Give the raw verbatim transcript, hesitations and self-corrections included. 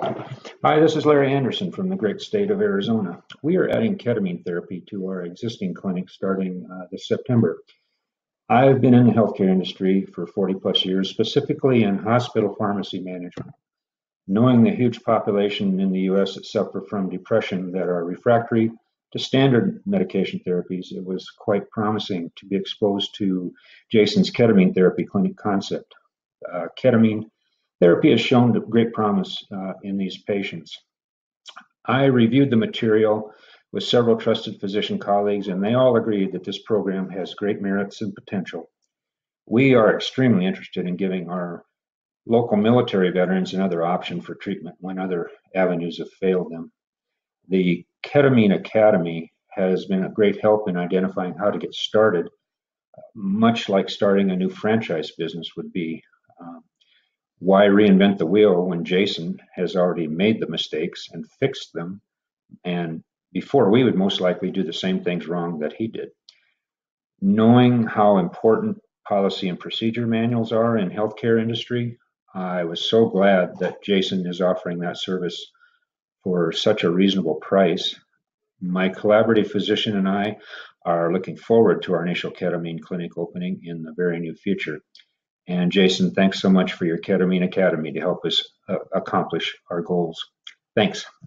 Hi, this is Larry Anderson from the great state of Arizona. We are adding ketamine therapy to our existing clinic starting uh, this September. I've been in the healthcare industry for forty plus years, specifically in hospital pharmacy management. Knowing the huge population in the U S that suffer from depression that are refractory to standard medication therapies, it was quite promising to be exposed to Jason's ketamine therapy clinic concept. Uh, ketamine therapy has shown great promise uh, in these patients. I reviewed the material with several trusted physician colleagues, and they all agreed that this program has great merits and potential. We are extremely interested in giving our local military veterans another option for treatment when other avenues have failed them. The Ketamine Academy has been a great help in identifying how to get started, much like starting a new franchise business would be. Um, why reinvent the wheel when Jason has already made the mistakes and fixed them, and before we would most likely do the same things wrong that he did? Knowing how important policy and procedure manuals are in healthcare industry, I was so glad that Jason is offering that service for such a reasonable price. My collaborative physician and I are looking forward to our initial ketamine clinic opening in the very near future. And Jason, thanks so much for your Ketamine Academy to help us uh, accomplish our goals. Thanks.